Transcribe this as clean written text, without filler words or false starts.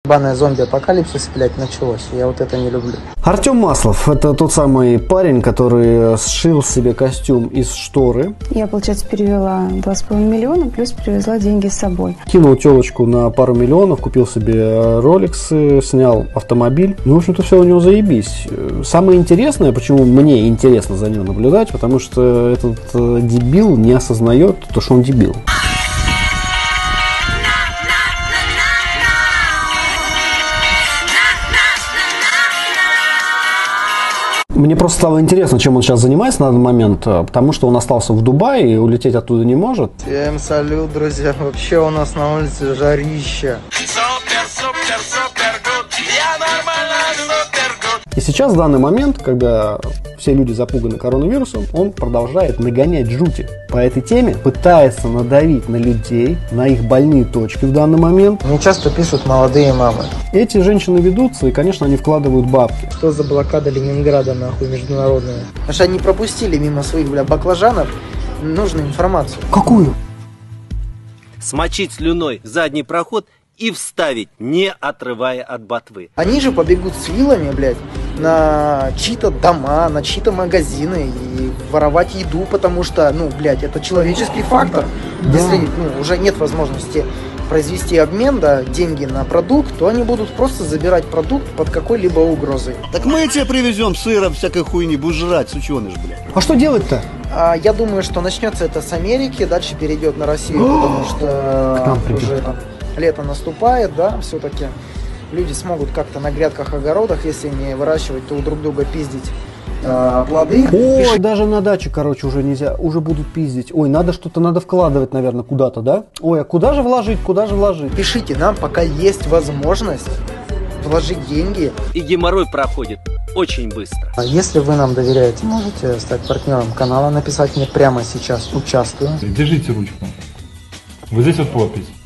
Ебаная зомби-апокалипсис, блядь, началось. Я вот это не люблю. Артем Маслов – это тот самый парень, который сшил себе костюм из шторы. Я, получается, перевела 2,5 миллиона, плюс привезла деньги с собой. Кинул телочку на пару миллионов, купил себе роликсы, снял автомобиль. Ну, в общем-то, все у него заебись. Самое интересное, почему мне интересно за ним наблюдать, потому что этот дебил не осознает то, что он дебил. Мне просто стало интересно, чем он сейчас занимается на данный момент, потому что он остался в Дубае и улететь оттуда не может. Всем салют, друзья. Вообще у нас на улице жарища. И сейчас, в данный момент, когда все люди запуганы коронавирусом, он продолжает нагонять жути по этой теме, пытается надавить на людей, на их больные точки в данный момент. Мне часто пишут молодые мамы. Эти женщины ведутся, и, конечно, они вкладывают бабки. Что за блокада Ленинграда, нахуй, международная? Потому что они пропустили мимо своих, баклажанов нужную информацию. Какую? Смочить слюной задний проход и вставить, не отрывая от ботвы. Они же побегут с вилами, блядь, на чьи-то дома, на чьи-то магазины и воровать еду, потому что, ну, блядь, это человеческий фактор. Да. Если, уже нет возможности произвести обмен, да, деньги на продукт, то они будут просто забирать продукт под какой-либо угрозой. Так мы тебе привезем сыра, всякой хуйни, будешь жрать, сученыш, блядь. А что делать-то? Я думаю, что начнется это с Америки, дальше перейдет на Россию, потому что уже там лето наступает, да, все-таки люди смогут как-то на грядках, огородах, если не выращивать, то у друг друга пиздить плоды. Ой, даже на даче, короче, уже нельзя, уже будут пиздить. Ой, надо вкладывать, наверное, куда-то, да? Ой, а куда же вложить, Пишите нам, пока есть возможность вложить деньги. И геморрой проходит очень быстро. Если вы нам доверяете, можете стать партнером канала, написать мне прямо сейчас «Участвую». Держите ручку. Вот здесь вот подпись.